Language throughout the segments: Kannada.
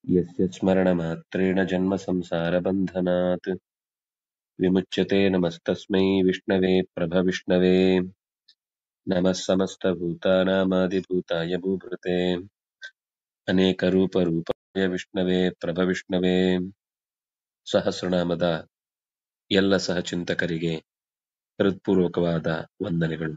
यस्य स्मरणमात्रेण जन्मसंसारबन्धनात् विमुच्यते नमस्तस्मै विष्णवे प्रभविष्णवे। नमः समस्तभूतानामादिभूताय भूभृते अनेकरूपरूपाय विष्णवे प्रभविष्णवे। ಸಹಸ್ರನಾಮದ ಎಲ್ಲ ಸಹಚಿಂತಕರಿಗೆ ಹೃತ್ಪೂರ್ವಕವಾದ ವಂದನೆಗಳು.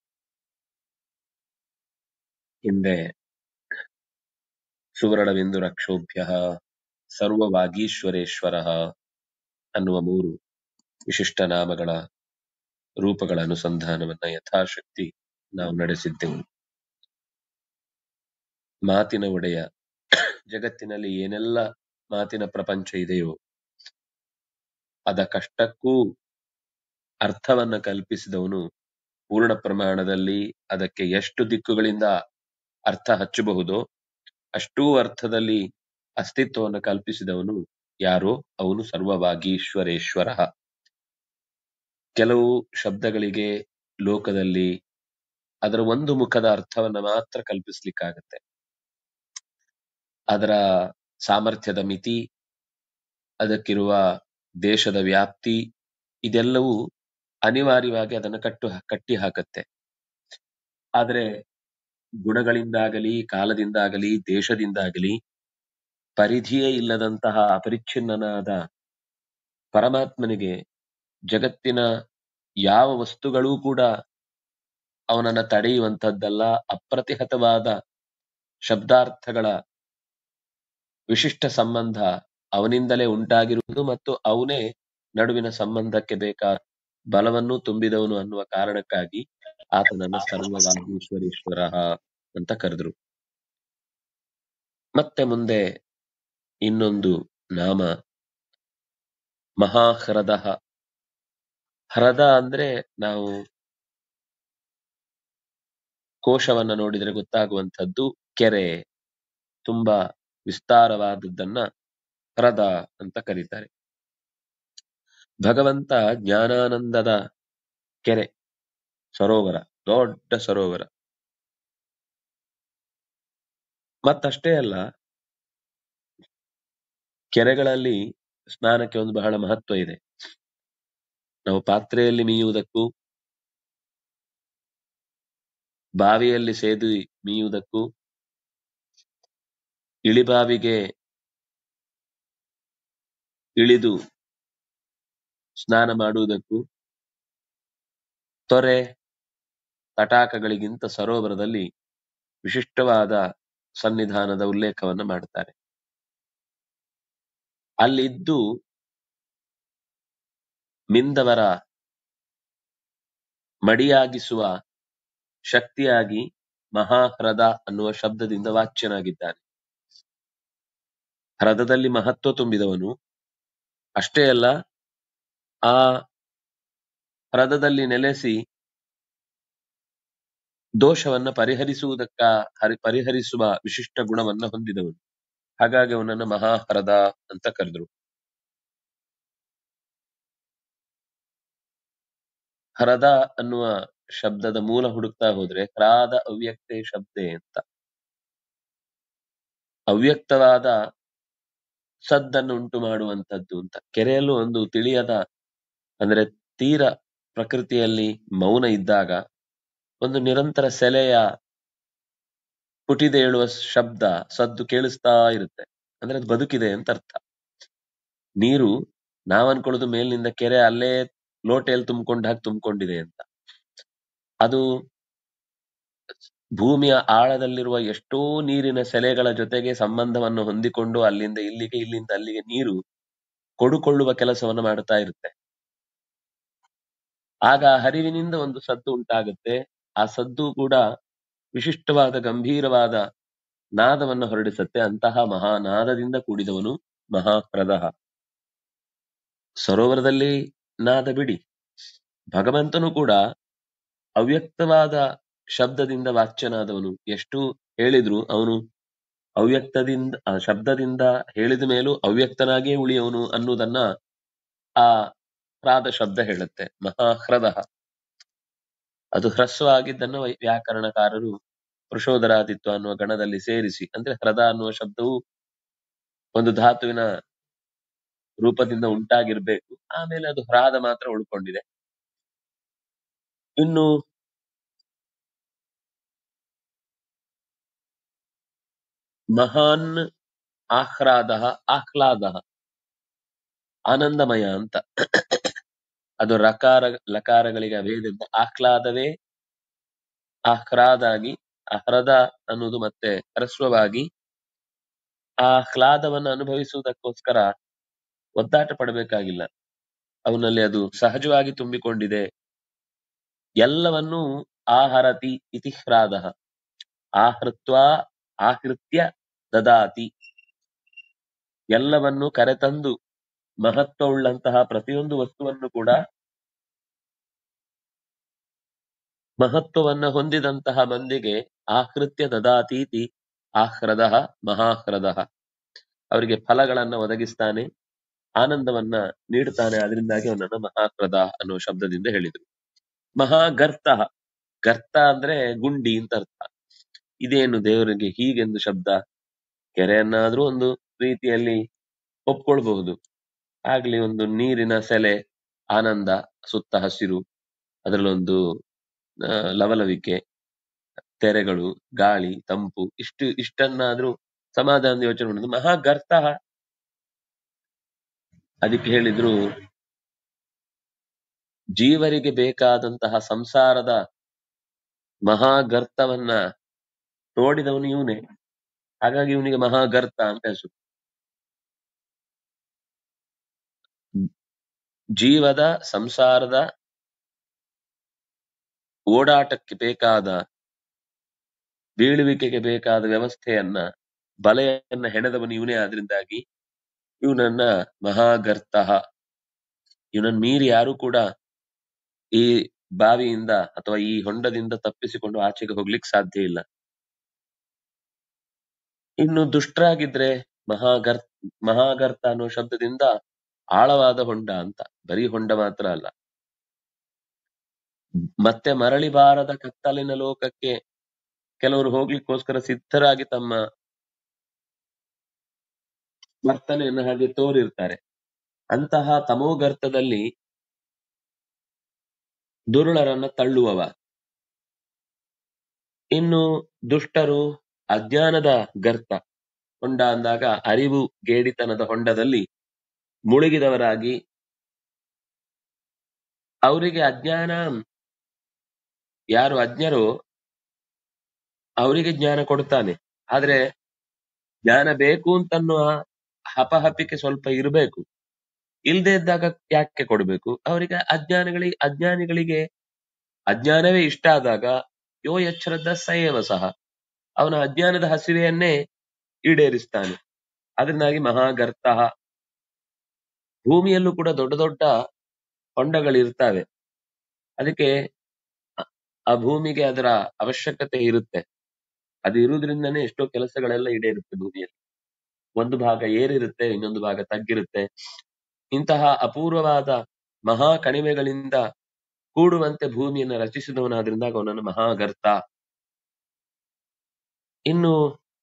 ಹಿಂದೆ ಸುವರ್ಣಬಿಂದು ರಕ್ಷೋಭ್ಯ ಸರ್ವವಾಗೀಶ್ವರೇಶ್ವರ ಅನ್ನುವ 3 ವಿಶಿಷ್ಟ ನಾಮಗಳ ರೂಪಗಳ ಅನುಸಂಧಾನವನ್ನ ಯಥಾಶಕ್ತಿ ನಾವು ನಡೆಸಿದ್ದೆವು. ಮಾತಿನ ಒಡೆಯ, ಜಗತ್ತಿನಲ್ಲಿ ಏನೆಲ್ಲ ಮಾತಿನ ಪ್ರಪಂಚ ಇದೆಯೋ ಅದಕ್ಕಷ್ಟಕ್ಕೂ ಅರ್ಥವನ್ನ ಕಲ್ಪಿಸಿದವನು, ಪೂರ್ಣ ಪ್ರಮಾಣದಲ್ಲಿ ಅದಕ್ಕೆ ಎಷ್ಟು ದಿಕ್ಕುಗಳಿಂದ ಅರ್ಥ ಹಚ್ಚಬಹುದೋ ಅಷ್ಟೂ ಅರ್ಥದಲ್ಲಿ ಅಸ್ತಿತ್ವವನ್ನು ಕಲ್ಪಿಸಿದವನು ಯಾರೋ ಅವನು ಸರ್ವವಾಗೀಶ್ವರೇಶ್ವರ. ಕೆಲವು ಶಬ್ದಗಳಿಗೆ ಲೋಕದಲ್ಲಿ ಅದರ ಒಂದು ಮುಖದ ಅರ್ಥವನ್ನ ಮಾತ್ರ ಕಲ್ಪಿಸ್ಲಿಕ್ಕಾಗತ್ತೆ. ಅದರ ಸಾಮರ್ಥ್ಯದ ಮಿತಿ, ಅದಕ್ಕಿರುವ ದೇಶದ ವ್ಯಾಪ್ತಿ, ಇದೆಲ್ಲವೂ ಅನಿವಾರ್ಯವಾಗಿ ಅದನ್ನು ಕಟ್ಟಿ ಹಾಕತ್ತೆ. ಆದರೆ ಗುಣಗಳಿಂದಾಗಲಿ, ಕಾಲದಿಂದಾಗಲಿ, ದೇಶದಿಂದಾಗಲಿ ಪರಿಧಿಯೇ ಇಲ್ಲದಂತಹ ಅಪರಿಚ್ಛಿನ್ನನಾದ ಪರಮಾತ್ಮನಿಗೆ ಜಗತ್ತಿನ ಯಾವ ವಸ್ತುಗಳೂ ಕೂಡ ಅವನನ್ನ ತಡೆಯುವಂತದ್ದಲ್ಲ. ಅಪ್ರತಿಹತವಾದ ಶಬ್ದಾರ್ಥಗಳ ವಿಶಿಷ್ಟ ಸಂಬಂಧ ಅವನಿಂದಲೇ ಉಂಟಾಗಿರುವುದು ಮತ್ತು ಅವನೇ ನಡುವಿನ ಸಂಬಂಧಕ್ಕೆ ಬೇಕಾದ ಬಲವನ್ನು ತುಂಬಿದವನು ಅನ್ನುವ ಕಾರಣಕ್ಕಾಗಿ ಆತನನ್ನ ಸರ್ವವಾಗೀಶ್ವರೇಶ್ವರ ಅಂತ ಕರೆದ್ರು. ಮತ್ತೆ ಮುಂದೆ ಇನ್ನೊಂದು ನಾಮ ಮಹಾಹ್ರದ. ಹ್ರದ ಅಂದ್ರೆ ನಾವು ಕೋಶವನ್ನ ನೋಡಿದ್ರೆ ಗೊತ್ತಾಗುವಂಥದ್ದು ಕೆರೆ, ತುಂಬಾ ವಿಸ್ತಾರವಾದದ್ದನ್ನ ಹ್ರದ ಅಂತ ಕರೀತಾರೆ. ಭಗವಂತ ಜ್ಞಾನಾನಂದದ ಕೆರೆ, ಸರೋವರ, ದೊಡ್ಡ ಸರೋವರ. ಮತ್ತಷ್ಟೇ ಅಲ್ಲ, ಕೆರೆಗಳಲ್ಲಿ ಸ್ನಾನಕ್ಕೆ ಒಂದು ಬಹಳ ಮಹತ್ವ ಇದೆ. ನಾವು ಪಾತ್ರೆಯಲ್ಲಿ ಮೀಯುವುದಕ್ಕೂ ಬಾವಿಯಲ್ಲಿ ಸೇದಿ ಮೀಯುವುದಕ್ಕೂ ಇಳಿಬಾವಿಗೆ ಇಳಿದು ಸ್ನಾನ ಮಾಡುವುದಕ್ಕೂ ತೊರೆ ತಟಾಕಗಳಿಗಿಂತ ಸರೋವರದಲ್ಲಿ ವಿಶಿಷ್ಟವಾದ ಸನ್ನಿಧಾನದ ಉಲ್ಲೇಖವನ್ನು ಮಾಡುತ್ತಾರೆ. ಅಲ್ಲಿದ್ದು ಮಿಂದವರ ಮಡಿಯಾಗಿಸುವ ಶಕ್ತಿಯಾಗಿ ಮಹಾಹ್ರದ ಅನ್ನುವ ಶಬ್ದದಿಂದ ವಾಚ್ಯನಾಗಿದ್ದಾನೆ. ಹ್ರದದಲ್ಲಿ ಮಹತ್ವ ತುಂಬಿದವನು. ಅಷ್ಟೇ ಅಲ್ಲ, ಆ ಹ್ರದದಲ್ಲಿ ನೆಲೆಸಿ ದೋಷವನ್ನ ಪರಿಹರಿಸುವ ವಿಶಿಷ್ಟ ಗುಣವನ್ನ ಹೊಂದಿದವನು. ಹಾಗಾಗಿ ಅವನನ್ನ ಮಹಾಹ್ರದ ಅಂತ ಕರೆದ್ರು. ಹ್ರದ ಅನ್ನುವ ಶಬ್ದದ ಮೂಲ ಹುಡುಕ್ತಾ ಹೋದ್ರೆ ಹ್ರಾದ ಅವ್ಯಕ್ತೆ ಶಬ್ದೆ ಅಂತ, ಅವ್ಯಕ್ತವಾದ ಸದ್ದನ್ನು ಉಂಟು ಮಾಡುವಂತದ್ದು ಅಂತ. ಕೆರೆಯಲ್ಲೂ ಒಂದು ತಿಳಿಯದ, ಅಂದ್ರೆ ತೀರ ಪ್ರಕೃತಿಯಲ್ಲಿ ಮೌನ ಇದ್ದಾಗ ಒಂದು ನಿರಂತರ ಸೆಲೆಯ ಪುಟಿದೇಳುವ ಶಬ್ದ, ಸದ್ದು ಕೇಳಿಸ್ತಾ ಇರುತ್ತೆ. ಅಂದ್ರೆ ಅದು ಬದುಕಿದೆ ಅಂತ ಅರ್ಥ. ನೀರು ನಾವ್ ಅನ್ಕೊಳ್ಳೋದು ಮೇಲಿನಿಂದ ಕೆರೆ ಅಲ್ಲೇ ಲೋಟೆಯಲ್ಲಿ ತುಂಬಿಕೊಂಡಿದೆ ಅಂತ. ಅದು ಭೂಮಿಯ ಆಳದಲ್ಲಿರುವ ಎಷ್ಟೋ ನೀರಿನ ಸೆಲೆಗಳ ಜೊತೆಗೆ ಸಂಬಂಧವನ್ನು ಹೊಂದಿಕೊಂಡು ಅಲ್ಲಿಂದ ಇಲ್ಲಿಗೆ, ಇಲ್ಲಿಂದ ಅಲ್ಲಿಗೆ ನೀರು ಕೊಡುಕೊಳ್ಳುವ ಕೆಲಸವನ್ನು ಮಾಡುತ್ತಾ ಇರುತ್ತೆ. ಆಗ ಹರಿವಿನಿಂದ ಒಂದು ಸದ್ದು ಉಂಟಾಗುತ್ತೆ. ಆ ಸದ್ದು ಕೂಡ ವಿಶಿಷ್ಟವಾದ ಗಂಭೀರವಾದ ನಾದವನ್ನು ಹೊರಡಿಸುತ್ತೆ. ಅಂತಹ ಮಹಾನಾದದಿಂದ ಕೂಡಿದವನು ಮಹಾಹ್ರದ. ಸರೋವರದಲ್ಲಿ ನಾದ ಬಿಡಿ, ಭಗವಂತನು ಕೂಡ ಅವ್ಯಕ್ತವಾದ ಶಬ್ದದಿಂದ ವಾಚ್ಯನಾದವನು. ಎಷ್ಟು ಹೇಳಿದ್ರು ಅವನು ಅವ್ಯಕ್ತದಿಂದ, ಶಬ್ದದಿಂದ ಹೇಳಿದ ಮೇಲೂ ಅವ್ಯಕ್ತನಾಗಿಯೇ ಉಳಿಯವನು ಅನ್ನುವುದನ್ನ ಆ ಹ್ರಾದ ಶಬ್ದ ಹೇಳುತ್ತೆ. ಮಹಾಹ್ರದ, ಅದು ಹ್ರಸ್ವವಾಗಿದ್ದನ್ನು ವ್ಯಾಕರಣಕಾರರು ಪ್ರಶೋದರಾದಿತ್ವ ಅನ್ನುವ ಗಣದಲ್ಲಿ ಸೇರಿಸಿ, ಅಂದ್ರೆ ಹ್ರದ ಅನ್ನುವ ಶಬ್ದವು ಒಂದು ಧಾತುವಿನ ರೂಪದಿಂದ ಉಂಟಾಗಿರ್ಬೇಕು. ಆಮೇಲೆ ಅದು ಹ್ರಾದ ಮಾತ್ರ ಉಳ್ಕೊಂಡಿದೆ. ಇನ್ನು ಮಹಾನ್ ಆಹ್ಲಾದ ಆಹ್ಲಾದ ಆನಂದಮಯ ಅಂತ. ಅದು ರಕಾರ ಲಕಾರಗಳಿಗೆ ಅಭೇದದಿಂದ ಆಹ್ಲಾದವೇ ಆಹ್ರಾದಾಗಿ, ಅಹ್ರದ ಅನ್ನುವುದು ಮತ್ತೆ ಹ್ರಸ್ವವಾಗಿ ಆ ಆಹ್ಲಾದವನ್ನು ಅನುಭವಿಸುವುದಕ್ಕೋಸ್ಕರ ಒದ್ದಾಟ ಪಡಬೇಕಾಗಿಲ್ಲ. ಅವನಲ್ಲಿ ಅದು ಸಹಜವಾಗಿ ತುಂಬಿಕೊಂಡಿದೆ. ಎಲ್ಲವನ್ನೂ ಆಹರತಿ ಇತಿ ಹ್ರಾದ, ಆಹೃತ್ವಾ ಆಹೃತ್ಯ ದದಾತಿ. ಎಲ್ಲವನ್ನು ಕರೆತಂದು ಮಹತ್ವವುಳ್ಳಂತಹ ಪ್ರತಿಯೊಂದು ವಸ್ತುವನ್ನು ಕೂಡ ಮಹತ್ವವನ್ನ ಹೊಂದಿದಂತಹ ಮಂದಿಗೆ ಆಹೃತ್ಯ ದದಾತೀತಿ ಆಹ್ರದ ಮಹಾಹ್ರದ. ಅವರಿಗೆ ಫಲಗಳನ್ನ ಒದಗಿಸ್ತಾನೆ, ಆನಂದವನ್ನ ನೀಡುತ್ತಾನೆ. ಅದರಿಂದಾಗಿ ಅವನನ್ನ ಮಹಾಹ್ರದ ಅನ್ನುವ ಶಬ್ದದಿಂದ ಹೇಳಿದ್ರು. ಮಹಾಗರ್ತ, ಗರ್ತ ಅಂದ್ರೆ ಗುಂಡಿ ಅಂತ ಅರ್ಥ. ಇದೇನು ದೇವರಿಗೆ ಹೀಗೆಂದು ಶಬ್ದ? ಕೆರೆಯನ್ನಾದ್ರೂ ಒಂದು ರೀತಿಯಲ್ಲಿ ಒಪ್ಕೊಳ್ಬಹುದು. ಆಗ್ಲಿ ಒಂದು ನೀರಿನ ಸೆಲೆ, ಆನಂದ, ಸುತ್ತ ಹಸಿರು, ಅದರಲ್ಲೊಂದು ಲವಲವಿಕೆ, ತೆರೆಗಳು, ಗಾಳಿ, ತಂಪು, ಇಷ್ಟನ್ನಾದ್ರೂ ಸಮಾಧಾನದ ಯೋಚನೆ ಮಾಡುದು. ಮಹಾಗರ್ತ, ಅದಕ್ಕೆ ಹೇಳಿದ್ರು ಜೀವರಿಗೆ ಬೇಕಾದಂತಹ ಸಂಸಾರದ ಮಹಾಗರ್ತವನ್ನ ನೋಡಿದವನು ಇವನೇ. ಹಾಗಾಗಿ ಇವನಿಗೆ ಮಹಾಗರ್ತ ಅಂತ ಹೆಸರು. ಜೀವದ ಸಂಸಾರದ ಓಡಾಟಕ್ಕೆ ಬೇಕಾದ, ಬೀಳುವಿಕೆಗೆ ಬೇಕಾದ ವ್ಯವಸ್ಥೆಯನ್ನ, ಬಲೆಯನ್ನ ಹೆಣೆದವನು ಇವನೇ. ಆದ್ರಿಂದಾಗಿ ಇವನನ್ನ ಮಹಾಗರ್ತ. ಇವನನ್ನ ಮೀರಿ ಯಾರು ಕೂಡ ಈ ಬಾವಿಯಿಂದ ಅಥವಾ ಈ ಹೊಂಡದಿಂದ ತಪ್ಪಿಸಿಕೊಂಡು ಆಚೆಗೆ ಹೋಗ್ಲಿಕ್ಕೆ ಸಾಧ್ಯ ಇಲ್ಲ. ಇನ್ನು ದುಷ್ಟರಾಗಿದ್ರೆ ಮಹಾಗರ್ತ ಅನ್ನೋ ಶಬ್ದದಿಂದ ಆಳವಾದ ಹೊಂಡ ಅಂತ, ಬರೀ ಹೊಂಡ ಮಾತ್ರ ಅಲ್ಲ. ಮತ್ತೆ ಮರಳಿ ಬಾರದ ಕತ್ತಲಿನ ಲೋಕಕ್ಕೆ ಕೆಲವರು ಹೋಗ್ಲಿಕ್ಕೋಸ್ಕರ ಸಿದ್ಧರಾಗಿ ತಮ್ಮ ವರ್ತನೆಯನ್ನು ಹಾಗೆ ತೋರಿರ್ತಾರೆ. ಅಂತಹ ತಮೋಗರ್ತದಲ್ಲಿ ದುರುಳರನ್ನ ತಳ್ಳುವವ. ಇನ್ನು ದುಷ್ಟರು ಅಜ್ಞಾನದ ಗರ್ತ, ಹೊಂಡ ಅಂದಾಗ ಅರಿವು ಗೇಡಿತನದ ಹೊಂಡದಲ್ಲಿ ಮುಳುಗಿದವರಾಗಿ, ಅವರಿಗೆ ಅಜ್ಞಾನ, ಯಾರು ಅಜ್ಞರೋ ಅವರಿಗೆ ಜ್ಞಾನ ಕೊಡ್ತಾನೆ. ಆದ್ರೆ ಜ್ಞಾನ ಬೇಕು ಅಂತನ್ನುವ ಹಪಹಪಿಕೆ ಸ್ವಲ್ಪ ಇರಬೇಕು. ಇಲ್ದೇ ಇದ್ದಾಗ ಯಾಕೆ ಕೊಡ್ಬೇಕು? ಅವರಿಗೆ ಅಜ್ಞಾನಿಗಳಿಗೆ ಅಜ್ಞಾನವೇ ಇಷ್ಟ ಆದಾಗ ಯೋ ಎಚ್ಚರದ ಸಯವ ಸಹ, ಅವನ ಅಜ್ಞಾನದ ಹಸಿವೆಯನ್ನೇ ಈಡೇರಿಸ್ತಾನೆ. ಅದರಿಂದಾಗಿ ಮಹಾಗರ್ತ. ಭೂಮಿಯಲ್ಲೂ ಕೂಡ ದೊಡ್ಡ ದೊಡ್ಡ ಹೊಂಡಗಳಿರ್ತಾವೆ. ಅದಕ್ಕೆ ಆ ಭೂಮಿಗೆ ಅದರ ಅವಶ್ಯಕತೆ ಇರುತ್ತೆ. ಅದು ಇರುವುದ್ರಿಂದನೇ ಎಷ್ಟೋ ಕೆಲಸಗಳೆಲ್ಲ ಈಡೇರುತ್ತೆ ಭೂಮಿಯಲ್ಲಿ. ಒಂದು ಭಾಗ ಏರಿರುತ್ತೆ, ಇನ್ನೊಂದು ಭಾಗ ತಗ್ಗಿರುತ್ತೆ. ಇಂತಹ ಅಪೂರ್ವವಾದ ಮಹಾ ಕಣಿವೆಗಳಿಂದ ಕೂಡುವಂತೆ ಭೂಮಿಯನ್ನು ರಚಿಸಿದವನಾದ್ರಿಂದಾಗ ಅವನನ್ನು ಮಹಾಗರ್ತ. ಇನ್ನು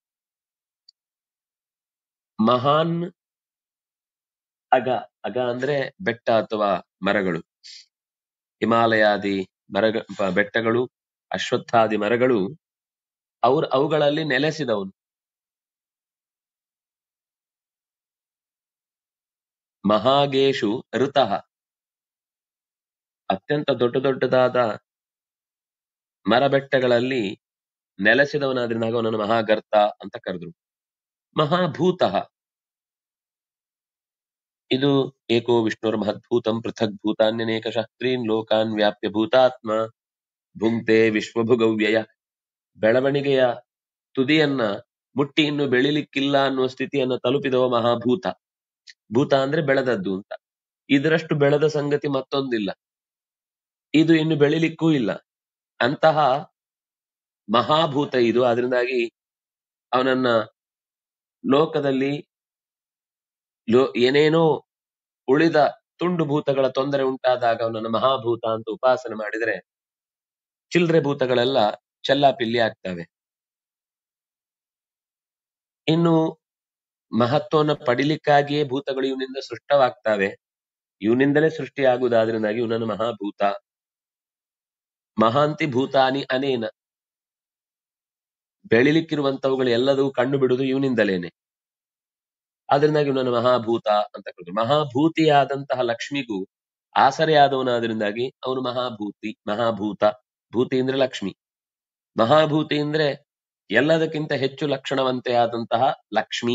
ಮಹಾನ್ ಅಗ, ಅಗ ಅಂದ್ರೆ ಬೆಟ್ಟ ಅಥವಾ ಮರಗಳು. ಹಿಮಾಲಯಾದಿ ಬೆಟ್ಟಗಳು, ಅಶ್ವತ್ಥಾದಿ ಮರಗಳು, ಅವುಗಳಲ್ಲಿ ನೆಲೆಸಿದವನು. ಮಹಾಗೇಶು ಋತಃ, ಅತ್ಯಂತ ದೊಡ್ಡ ದೊಡ್ಡದಾದ ಮರಬೆಟ್ಟಗಳಲ್ಲಿ ನೆಲೆಸಿದವನಾದ್ರಿಂದಾಗ ಅವನನ್ನು ಮಹಾಗರ್ತ ಅಂತ ಕರೆದ್ರು. ಮಹಾಭೂತಃ, ಇದು ಏಕೋ ವಿಷ್ಣುರ್ ಮಹದ್ಭೂತಂ ಪೃಥಕ್ ಭೂತಾನ್ಯನೇಕಶಃ ತ್ರೀನ್ ಲೋಕಾನ್ ವ್ಯಾಪ್ಯ ಭೂತಾತ್ಮ ಭುಂಕ್ತೆ ವಿಶ್ವಭುಗವ್ಯಯ. ಬೆಳವಣಿಗೆಯ ತುದಿಯನ್ನ ಮುಟ್ಟಿ ಇನ್ನು ಬೆಳಿಲಿಕ್ಕಿಲ್ಲ ಅನ್ನುವ ಸ್ಥಿತಿಯನ್ನ ತಲುಪಿದವ ಮಹಾಭೂತ. ಭೂತ ಅಂದ್ರೆ ಬೆಳೆದದ್ದು ಅಂತ. ಇದರಷ್ಟು ಬೆಳೆದ ಸಂಗತಿ ಮತ್ತೊಂದಿಲ್ಲ. ಇದು ಇನ್ನು ಬೆಳಿಲಿಕ್ಕೂ ಇಲ್ಲ. ಅಂತಹ ಮಹಾಭೂತ ಇದು. ಅದರಿಂದಾಗಿ ಅವನನ್ನ ಲೋಕದಲ್ಲಿ ಏನೇನೋ ಉಳಿದ ತುಂಡು ಭೂತಗಳ ತೊಂದರೆ ಉಂಟಾದಾಗ ಅವನನ್ನು ಮಹಾಭೂತ ಅಂತ ಉಪಾಸನೆ ಮಾಡಿದರೆ ಚಿಲ್ರೆ ಭೂತಗಳೆಲ್ಲ ಚೆಲ್ಲಾಪಿಲ್ಲಿ ಆಗ್ತವೆ. ಇನ್ನು ಮಹತ್ವವನ್ನು ಪಡಿಲಿಕ್ಕಾಗಿಯೇ ಭೂತಗಳು ಇವನಿಂದ ಸೃಷ್ಟವಾಗ್ತವೆ. ಇವನಿಂದಲೇ ಸೃಷ್ಟಿ ಆಗುವುದಾದ್ರಿಂದಾಗಿ ಇವನನ್ನು ಮಹಾಭೂತ. ಮಹಾಂತಿ ಭೂತಾನಿ ಅನೇನ, ಬೆಳಿಲಿಕ್ಕಿರುವಂತವುಗಳು ಎಲ್ಲದೂ ಕಂಡು ಬಿಡುವುದು ಇವನಿಂದಲೇನೆ. ಆದ್ರಿಂದಾಗಿ ಇವನನ್ನು ಮಹಾಭೂತ ಅಂತ ಕರೆದ್ರು. ಮಹಾಭೂತಿಯಾದಂತಹ ಲಕ್ಷ್ಮಿಗೂ ಆಸರೆಯಾದವನಾದ್ರಿಂದಾಗಿ ಅವನು ಮಹಾಭೂತ. ಭೂತಿ ಅಂದ್ರೆ ಲಕ್ಷ್ಮಿ. ಮಹಾಭೂತಿ ಅಂದ್ರೆ ಎಲ್ಲದಕ್ಕಿಂತ ಹೆಚ್ಚು ಲಕ್ಷಣವಂತೆ ಆದಂತಹ ಲಕ್ಷ್ಮಿ.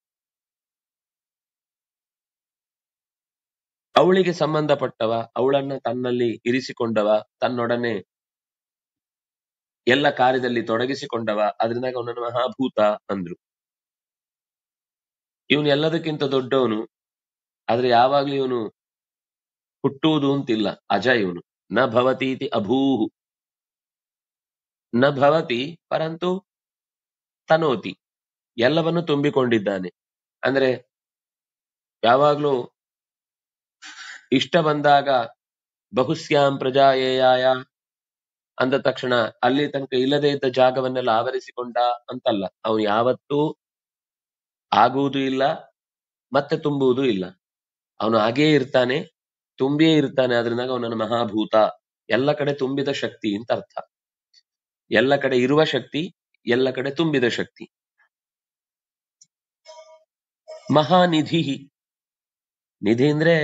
ಅವಳಿಗೆ ಸಂಬಂಧಪಟ್ಟವ, ಅವಳನ್ನ ತನ್ನಲ್ಲಿ ಇರಿಸಿಕೊಂಡವ, ತನ್ನೊಡನೆ ಎಲ್ಲ ಕಾರ್ಯದಲ್ಲಿ ತೊಡಗಿಸಿಕೊಂಡವ, ಅದರಿಂದಾಗಿ ಅವನನ್ನು ಮಹಾಭೂತ ಅಂದ್ರು. ಇವನು ಎಲ್ಲದಕ್ಕಿಂತ ದೊಡ್ಡವನು, ಆದ್ರೆ ಯಾವಾಗ್ಲೂ ಇವನು ಹುಟ್ಟುವುದು ಅಂತಿಲ್ಲ. ಅಜ ಇವನು. ನ ಭವತೀತಿ ಅಭೂಹು, ನ ಭವತಿ ಪರಂತು ತನೋತಿ, ಎಲ್ಲವನ್ನು ತುಂಬಿಕೊಂಡಿದ್ದಾನೆ. ಅಂದ್ರೆ ಯಾವಾಗ್ಲೂ ಇಷ್ಟ ಬಂದಾಗ ಬಹುಸ್ಯಾಂ ಪ್ರಜಾಯೇಯಾಯ ಅಂದ ತಕ್ಷಣ ಅಲ್ಲಿ ತನಕ ಇಲ್ಲದೆ ಇದ್ದ ಜಾಗವನ್ನೆಲ್ಲ ಆವರಿಸಿಕೊಂಡ ಅಂತಲ್ಲ. ಅವನು ಯಾವತ್ತೂ ಆಗುವುದೂ ಇಲ್ಲ, ಮತ್ತೆ ತುಂಬುವುದೂ ಇಲ್ಲ. ಅವನು ಹಾಗೇ ಇರ್ತಾನೆ, ತುಂಬಿಯೇ ಇರ್ತಾನೆ. ಆದ್ರಿಂದ ಅವನನ್ನು ಮಹಾಭೂತ, ಎಲ್ಲ ಕಡೆ ತುಂಬಿದ ಶಕ್ತಿ ಅಂತ ಅರ್ಥ. ಎಲ್ಲ ಕಡೆ ಇರುವ ಶಕ್ತಿ, ಎಲ್ಲ ಕಡೆ ತುಂಬಿದ ಶಕ್ತಿ. ಮಹಾನಿಧಿ, ನಿಧಿ ಅಂದ್ರೆ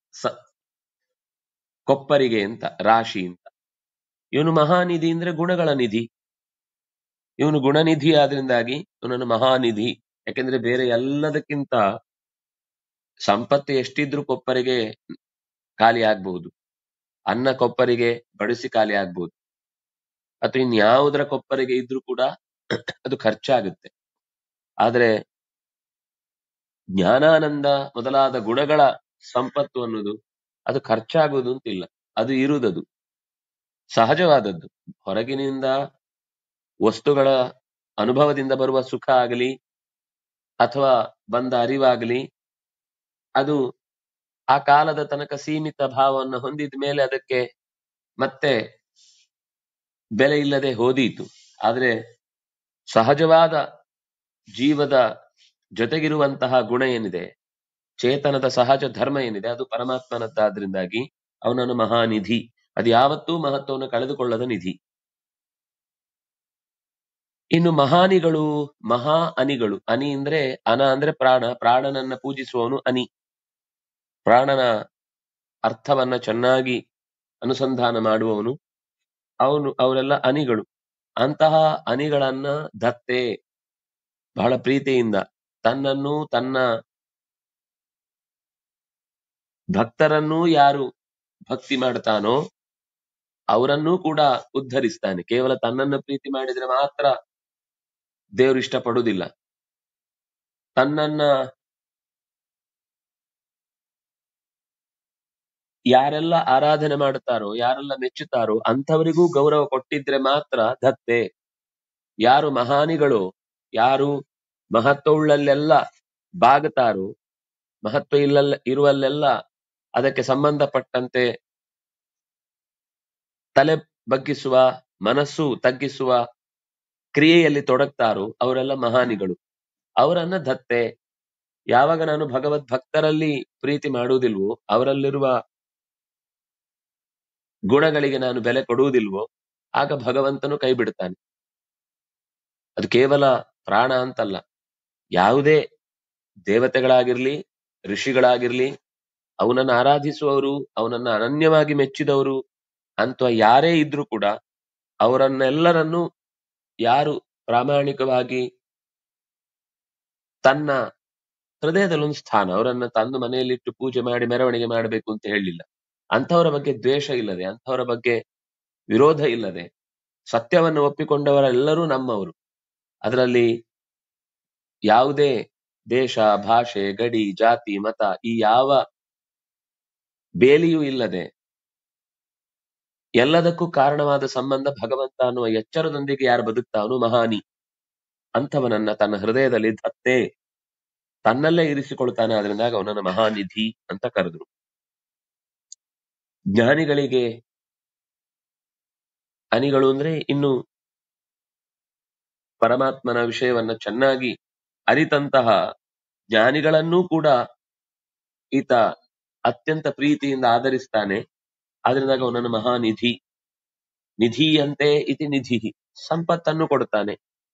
ಕೊಪ್ಪರಿಗೆ ಅಂತ, ರಾಶಿ ಅಂತ. ಇವನು ಮಹಾನಿಧಿ ಅಂದ್ರೆ ಗುಣಗಳ ನಿಧಿ. ಇವನು ಗುಣನಿಧಿ ಆದ್ರಿಂದಾಗಿ ಇವನನ್ನು ಮಹಾನಿಧಿ. ಯಾಕೆಂದ್ರೆ ಬೇರೆ ಎಲ್ಲದಕ್ಕಿಂತ ಸಂಪತ್ತು ಎಷ್ಟಿದ್ರೂ ಕೊಪ್ಪರಿಗೆ ಖಾಲಿ ಆಗ್ಬಹುದು. ಅನ್ನ ಕೊಪ್ಪರಿಗೆ ಬಡಿಸಿ ಖಾಲಿ ಆಗ್ಬಹುದು, ಅಥವಾ ಇನ್ಯಾವುದರ ಕೊಪ್ಪರಿಗೆ ಇದ್ರೂ ಕೂಡ ಅದು ಖರ್ಚಾಗುತ್ತೆ. ಆದ್ರೆ ಜ್ಞಾನಾನಂದ ಮೊದಲಾದ ಗುಣಗಳ ಸಂಪತ್ತು ಅನ್ನೋದು ಅದು ಖರ್ಚಾಗುವುದು ಅಂತಿಲ್ಲ. ಅದು ಇರುವುದದು ಸಹಜವಾದದ್ದು. ಹೊರಗಿನಿಂದ ವಸ್ತುಗಳ ಅನುಭವದಿಂದ ಬರುವ ಸುಖ ಆಗಲಿ ಅಥವಾ ಬಂದ ಅರಿವಾಗಲಿ, ಅದು ಆ ಕಾಲದ ತನಕ ಸೀಮಿತ ಭಾವವನ್ನು ಹೊಂದಿದ ಮೇಲೆ ಅದಕ್ಕೆ ಮತ್ತೆ ಬೆಲೆ ಇಲ್ಲದೆ ಹೋದೀತು. ಆದ್ರೆ ಸಹಜವಾದ ಜೀವದ ಜೊತೆಗಿರುವಂತಹ ಗುಣ ಏನಿದೆ, ಚೇತನದ ಸಹಜ ಧರ್ಮ ಏನಿದೆ, ಅದು ಪರಮಾತ್ಮನದ್ದಾದ್ರಿಂದಾಗಿ ಅವನನ್ನು ಮಹಾನಿಧಿ. ಅದು ಯಾವತ್ತೂ ಮಹತ್ವವನ್ನು ಕಳೆದುಕೊಳ್ಳದ ನಿಧಿ. ಇನ್ನು ಮಹಾನಿಗಳು, ಮಹಾ ಅನಿಗಳು. ಅನಿ ಅಂದ್ರೆ ಅನ ಅಂದ್ರೆ ಪ್ರಾಣ, ಪ್ರಾಣನನ್ನ ಪೂಜಿಸುವವನು ಅನಿ. ಪ್ರಾಣನ ಅರ್ಥವನ್ನ ಚೆನ್ನಾಗಿ ಅನುಸಂಧಾನ ಮಾಡುವವನು ಅವರೆಲ್ಲ ಅನಿಗಳು. ಅಂತಹ ಅನಿಗಳನ್ನ ದತ್ತೆ ಬಹಳ ಪ್ರೀತಿಯಿಂದ ತನ್ನನ್ನು ತನ್ನ ಭಕ್ತರನ್ನೂ ಯಾರು ಭಕ್ತಿ ಮಾಡ್ತಾನೋ ಅವರನ್ನೂ ಕೂಡ ಉದ್ಧರಿಸ್ತಾನೆ. ಕೇವಲ ತನ್ನನ್ನು ಪ್ರೀತಿ ಮಾಡಿದ್ರೆ ಮಾತ್ರ ದೇವರು ಇಷ್ಟಪಡುವುದಿಲ್ಲ. ತನ್ನನ್ನ ಯಾರೆಲ್ಲ ಆರಾಧನೆ ಮಾಡುತ್ತಾರೋ, ಯಾರೆಲ್ಲ ಮೆಚ್ಚುತ್ತಾರೋ ಅಂಥವರಿಗೂ ಗೌರವ ಕೊಟ್ಟಿದ್ರೆ ಮಾತ್ರ ದತ್ತೆ. ಯಾರು ಮಹಾನಿಗಳು, ಯಾರು ಮಹತ್ವವುಳ್ಳಲ್ಲೆಲ್ಲ ಬಾಗುತ್ತಾರೋ, ಮಹತ್ವ ಇರುವಲ್ಲೆಲ್ಲ ಅದಕ್ಕೆ ಸಂಬಂಧಪಟ್ಟಂತೆ ತಲೆ ಬಗ್ಗಿಸುವ, ಮನಸ್ಸು ತಗ್ಗಿಸುವ ಕ್ರಿಯೆಯಲ್ಲಿ ತೊಡಗ್ತಾರೋ ಅವರೆಲ್ಲ ಮಹಾನಿಗಳು. ಅವರನ್ನ ದತ್ತೆ. ಯಾವಾಗ ನಾನು ಭಗವದ್ ಭಕ್ತರಲ್ಲಿ ಪ್ರೀತಿ ಮಾಡುವುದಿಲ್ವೋ, ಅವರಲ್ಲಿರುವ ಗುಣಗಳಿಗೆ ನಾನು ಬೆಲೆ ಕೊಡುವುದಿಲ್ವೋ, ಆಗ ಭಗವಂತನು ಕೈ ಬಿಡ್ತಾನೆ. ಅದು ಕೇವಲ ಪ್ರಾಣ ಅಂತಲ್ಲ, ಯಾವುದೇ ದೇವತೆಗಳಾಗಿರ್ಲಿ, ಋಷಿಗಳಾಗಿರ್ಲಿ, ಅವನನ್ನು ಆರಾಧಿಸುವವರು, ಅವನನ್ನ ಅನನ್ಯವಾಗಿ ಮೆಚ್ಚಿದವರು ಅಂತ ಯಾರೇ ಇದ್ರೂ ಕೂಡ ಅವರನ್ನೆಲ್ಲರನ್ನೂ ಯಾರು ಪ್ರಾಮಾಣಿಕವಾಗಿ ತನ್ನ ಹೃದಯದಲ್ಲೊಂದು ಸ್ಥಾನ, ಅವರನ್ನ ತಂದು ಮನೆಯಲ್ಲಿಟ್ಟು ಪೂಜೆ ಮಾಡಿ ಮೆರವಣಿಗೆ ಮಾಡಬೇಕು ಅಂತ ಹೇಳಿಲ್ಲ. ಅಂಥವರ ಬಗ್ಗೆ ದ್ವೇಷ ಇಲ್ಲದೆ, ಅಂಥವರ ಬಗ್ಗೆ ವಿರೋಧ ಇಲ್ಲದೆ, ಸತ್ಯವನ್ನು ಒಪ್ಪಿಕೊಂಡವರೆಲ್ಲರೂ ನಮ್ಮವರು. ಅದರಲ್ಲಿ ಯಾವುದೇ ದೇಶ, ಭಾಷೆ, ಗಡಿ, ಜಾತಿ, ಮತ ಈ ಯಾವ ಬೇಲಿಯೂ ಇಲ್ಲದೆ ಎಲ್ಲದಕ್ಕೂ ಕಾರಣವಾದ ಸಂಬಂಧ ಭಗವಂತ ಅನ್ನುವ ಎಚ್ಚರದೊಂದಿಗೆ ಯಾರು ಬದುಕ್ತಾವನು ಮಹಾನಿ. ಅಂಥವನನ್ನ ತನ್ನ ಹೃದಯದಲ್ಲಿ ದತ್ತೆ ತನ್ನಲ್ಲೇ ಇರಿಸಿಕೊಳ್ತಾನೆ. ಆದ್ರಿಂದಾಗ ಅವನನ್ನ ಮಹಾನಿಧಿ ಅಂತ ಕರೆದ್ರು. ಜ್ಞಾನಿಗಳಿಗೆ ಅನಿಗಳು ಅಂದ್ರೆ ಇನ್ನು ಪರಮಾತ್ಮನ ವಿಷಯವನ್ನ ಚೆನ್ನಾಗಿ ಅರಿತಂತಹ ಜ್ಞಾನಿಗಳನ್ನೂ ಕೂಡ ಈತ ಅತ್ಯಂತ ಪ್ರೀತಿಯಿಂದ ಆದರಿಸ್ತಾನೆ. ಆದ್ರಿಂದಾಗ ಅವನನ್ನು ಮಹಾನಿಧಿ, ನಿಧಿಯಂತೆ ಇತಿ ನಿಧಿ, ಸಂಪತ್ತನ್ನು ಕೊಡ್ತಾನೆ.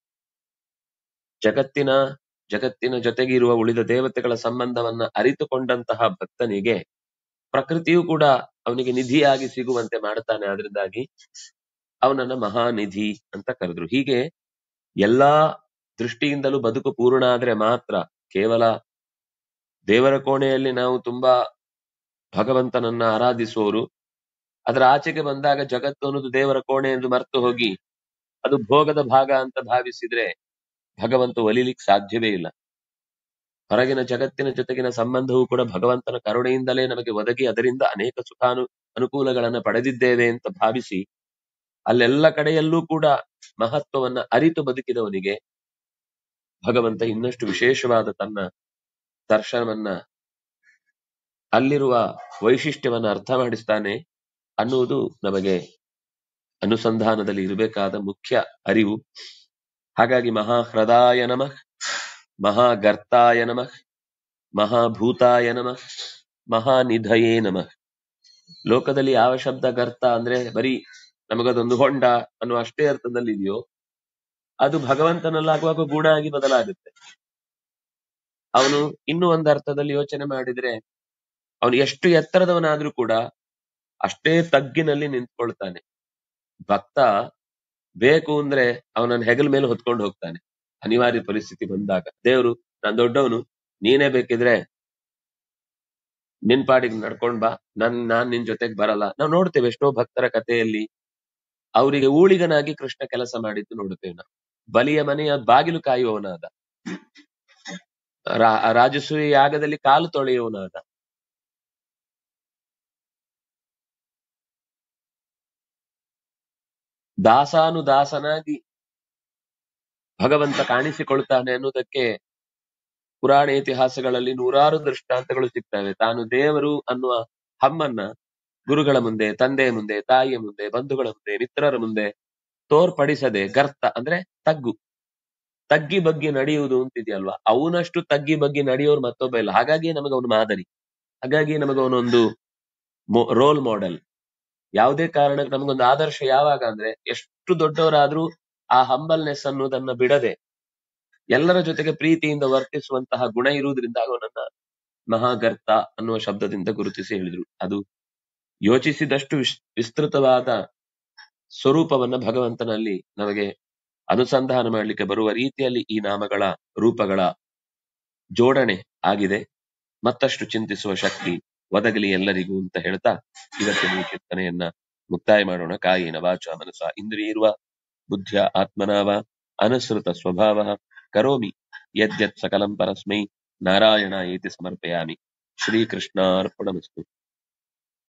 ಜಗತ್ತಿನ ಜೊತೆಗಿರುವ ಉಳಿದ ದೇವತೆಗಳ ಸಂಬಂಧವನ್ನ ಅರಿತುಕೊಂಡಂತಹ ಭಕ್ತನಿಗೆ ಪ್ರಕೃತಿಯೂ ಕೂಡ ಅವನಿಗೆ ನಿಧಿಯಾಗಿ ಸಿಗುವಂತೆ ಮಾಡ್ತಾನೆ. ಆದ್ರಿಂದಾಗಿ ಅವನನ್ನ ಮಹಾನಿಧಿ ಅಂತ ಕರೆದ್ರು. ಹೀಗೆ ಎಲ್ಲಾ ದೃಷ್ಟಿಯಿಂದಲೂ ಬದುಕು ಪೂರ್ಣ ಆದ್ರೆ ಮಾತ್ರ, ಕೇವಲ ದೇವರ ಕೋಣೆಯಲ್ಲಿ ನಾವು ತುಂಬಾ ಭಗವಂತನನ್ನ ಆರಾಧಿಸುವವರು ಅದರ ಆಚೆಗೆ ಬಂದಾಗ ಜಗತ್ತು ಅನ್ನೋದು ದೇವರ ಕೋಣೆ ಎಂದು ಮರೆತು ಹೋಗಿ ಅದು ಭೋಗದ ಭಾಗ ಅಂತ ಭಾವಿಸಿದ್ರೆ ಭಗವಂತ ಒಲಿಲಿಕ್ಕೆ ಸಾಧ್ಯವೇ ಇಲ್ಲ. ಹೊರಗಿನ ಜಗತ್ತಿನ ಜೊತೆಗಿನ ಸಂಬಂಧವೂ ಕೂಡ ಭಗವಂತನ ಕರುಣೆಯಿಂದಲೇ ನಮಗೆ ಒದಗಿ ಅದರಿಂದ ಅನೇಕ ಅನುಕೂಲಗಳನ್ನ ಪಡೆದಿದ್ದೇವೆ ಅಂತ ಭಾವಿಸಿ ಅಲ್ಲೆಲ್ಲ ಕಡೆಯಲ್ಲೂ ಕೂಡ ಮಹತ್ವವನ್ನ ಅರಿತು ಬದುಕಿದವನಿಗೆ ಭಗವಂತ ಇನ್ನಷ್ಟು ವಿಶೇಷವಾದ ತನ್ನ ದರ್ಶನವನ್ನ, ಅಲ್ಲಿರುವ ವೈಶಿಷ್ಟ್ಯವನ್ನ ಅರ್ಥ ಮಾಡಿಸ್ತಾನೆ ಅನ್ನುವುದು ನಮಗೆ ಅನುಸಂಧಾನದಲ್ಲಿ ಇರಬೇಕಾದ ಮುಖ್ಯ ಅರಿವು. ಹಾಗಾಗಿ ಮಹಾಹೃದಾಯ ನಮಃ, ಮಹಾಗರ್ತಾಯ ನಮಃ, ಮಹಾಭೂತಾಯ ನಮಃ, ಮಹಾನಿಧಯೇ ನಮಃ. ಲೋಕದಲ್ಲಿ ಯಾವ ಶಬ್ದ ಗರ್ತ ಅಂದ್ರೆ ಬರೀ ನಮಗದೊಂದು ಹೊಂಡ ಅನ್ನೋ ಅಷ್ಟೇ ಅರ್ಥದಲ್ಲಿ ಇದೆಯೋ ಅದು ಭಗವಂತನಲ್ಲಾಗುವಾಗ ಗೂಢ ಆಗಿ ಬದಲಾಗುತ್ತೆ. ಅವನು ಇನ್ನೂ ಒಂದು ಅರ್ಥದಲ್ಲಿ ಯೋಚನೆ ಮಾಡಿದ್ರೆ ಅವನು ಎಷ್ಟು ಎತ್ತರದವನಾದ್ರೂ ಕೂಡ ಅಷ್ಟೇ ತಗ್ಗಿನಲ್ಲಿ ನಿಂತ್ಕೊಳ್ತಾನೆ. ಭಕ್ತ ಬೇಕು ಅಂದ್ರೆ ಅವನನ್ನ ಹೆಗಲ ಮೇಲೆ ಹೊತ್ಕೊಂಡು ಹೋಗ್ತಾನೆ. ಅನಿವಾರ್ಯ ಪರಿಸ್ಥಿತಿ ಬಂದಾಗ ದೇವರು ನಾನ್ ದೊಡ್ಡವನು, ನೀನೇ ಬೇಕಿದ್ರೆ ನಿನ್ ಪಾಡಿಗೆ ನಡ್ಕೊಂಡ್ ಬಾ, ನಾನ್ ನಿನ್ ಜೊತೆಗೆ ಬರಲ್ಲ. ನಾವು ನೋಡ್ತೇವೆ ಎಷ್ಟೋ ಭಕ್ತರ ಕಥೆಯಲ್ಲಿ ಅವರಿಗೆ ಊಳಿಗನಾಗಿ ಕೃಷ್ಣ ಕೆಲಸ ಮಾಡಿದ್ದು ನೋಡುತ್ತೇವೆ ನಾವು. ಬಲಿಯ ಮನೆಯ ಬಾಗಿಲು ಕಾಯುವವನಾದ, ರಾಜಸೂಯ ಯಾಗದಲ್ಲಿ ಕಾಲು ತೊಳೆಯುವವನಾದ, ದಾಸಾನುದಾಸನಾಗಿ ಭಗವಂತ ಕಾಣಿಸಿಕೊಳ್ತಾನೆ ಅನ್ನೋದಕ್ಕೆ ಪುರಾಣ ಇತಿಹಾಸಗಳಲ್ಲಿ ನೂರಾರು ದೃಷ್ಟಾಂತಗಳು ಸಿಗ್ತವೆ. ತಾನು ದೇವರು ಅನ್ನುವ ಹಮ್ಮನ್ನ ಗುರುಗಳ ಮುಂದೆ, ತಂದೆಯ ಮುಂದೆ, ತಾಯಿಯ ಮುಂದೆ, ಬಂಧುಗಳ ಮುಂದೆ, ಮಿತ್ರರ ಮುಂದೆ ತೋರ್ಪಡಿಸದೆ ಗರ್ತ ಅಂದ್ರೆ ತಗ್ಗಿ ಬಗ್ಗಿ ನಡೆಯುವುದು ಅಂತಿದೆಯಲ್ವಾ, ಅವನಷ್ಟು ತಗ್ಗಿ ಬಗ್ಗಿ ನಡೆಯೋರು ಮತ್ತೊಬ್ಬ ಇಲ್ಲ. ಹಾಗಾಗಿ ನಮಗವನು ಮಾದರಿ, ಹಾಗಾಗಿ ನಮಗವನೊಂದು ರೋಲ್ ಮಾಡೆಲ್. ಯಾವುದೇ ಕಾರಣಕ್ಕೆ ನಮಗೊಂದು ಆದರ್ಶ ಯಾವಾಗ ಅಂದ್ರೆ ಎಷ್ಟು ದೊಡ್ಡವರಾದ್ರೂ ಆ ಹಂಬಲ್ನೆಸ್ ಅನ್ನೋದನ್ನ ಬಿಡದೆ ಎಲ್ಲರ ಜೊತೆಗೆ ಪ್ರೀತಿಯಿಂದ ವರ್ತಿಸುವಂತಹ ಗುಣ ಇರುವುದರಿಂದ ಅವನನ್ನ ಮಹಾಗರ್ತ ಅನ್ನುವ ಶಬ್ದದಿಂದ ಗುರುತಿಸಿ ಹೇಳಿದ್ರು. ಅದು ಯೋಚಿಸಿದಷ್ಟು ವಿಸ್ತೃತವಾದ ಸ್ವರೂಪವನ್ನ ಭಗವಂತನಲ್ಲಿ ನಮಗೆ ಅನುಸಂಧಾನ ಮಾಡ್ಲಿಕ್ಕೆ ಬರುವ ರೀತಿಯಲ್ಲಿ ಈ ನಾಮಗಳ ರೂಪಗಳ ಜೋಡಣೆ ಆಗಿದೆ. ಮತ್ತಷ್ಟು ಚಿಂತಿಸುವ ಶಕ್ತಿ ಒದಗಲಿ ಎಲ್ಲರಿಗೂ ಅಂತ ಹೇಳ್ತಾ ಇವತ್ತಿನ ಈ ಚಿಂತನೆಯನ್ನ ಮುಕ್ತಾಯ ಮಾಡೋಣ. ಕಾಯೇನ ವಾಚಾ ಮನಸಾ ಇಂದ್ರಿಯೈರ್ವಾ ಬುದ್ಧ್ಯ ಆತ್ಮನಾವ ಅನುಸೃತ ಸ್ವಭಾವ ಕರೋಮಿ ಯದ್ಯತ್ ಸಕಲಂ ಪರಸ್ಮೈ ನಾರಾಯಣಾಯೇತಿ ಸಮರ್ಪಯಾಮಿ. ಶ್ರೀಕೃಷ್ಣಾರ್ಪಣಮಸ್ತು.